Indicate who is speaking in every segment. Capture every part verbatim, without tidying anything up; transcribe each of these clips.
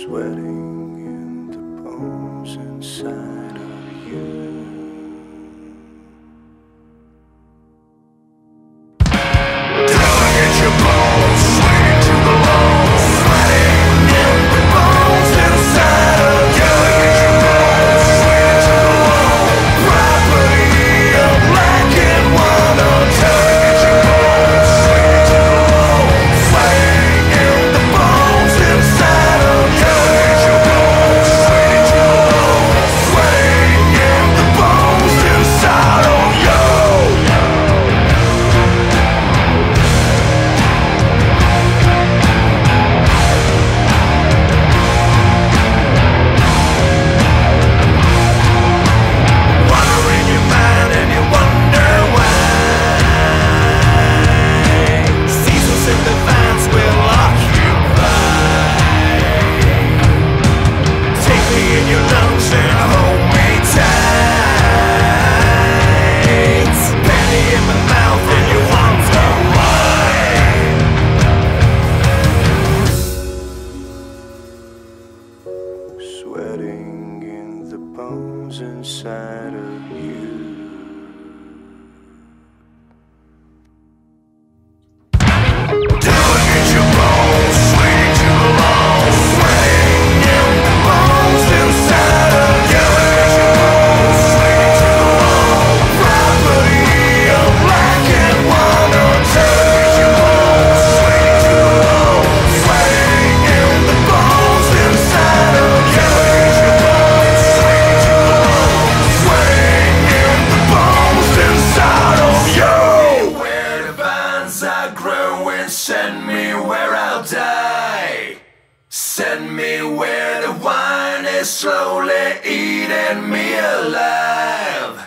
Speaker 1: sweating in the bones inside of you. Down against your bones, sweating to the bones, sweating in the bones inside of you. Against your bones, sweating to the bone, property of black and one on two. Against your bones, sweating to the bone, sweating in the bones inside of you. Against your bones, sweating to the bone, sweating in the bones inside of you. Wonder in your mind and you wonder why seasons in the vines will occupy. Take me in your lungs and hold me tight. Penny in my mouth and you wonder why. Sweating in the bones inside of you. Down against your bones, sweating to the bone, sweating in the bones inside of you. Against your bones, sweating to the bone, property of black and one or two. Against your bones, sweating to the bone, sweating in the bones inside of you. Against your bones, sweating to the bone, sweating in the bones inside of you. Where the vines are growing, send me where I'll die. Send me where the wine is slowly eating me alive.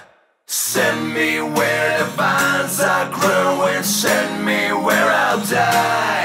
Speaker 1: Send me where the vines are growing, send me where I'll die.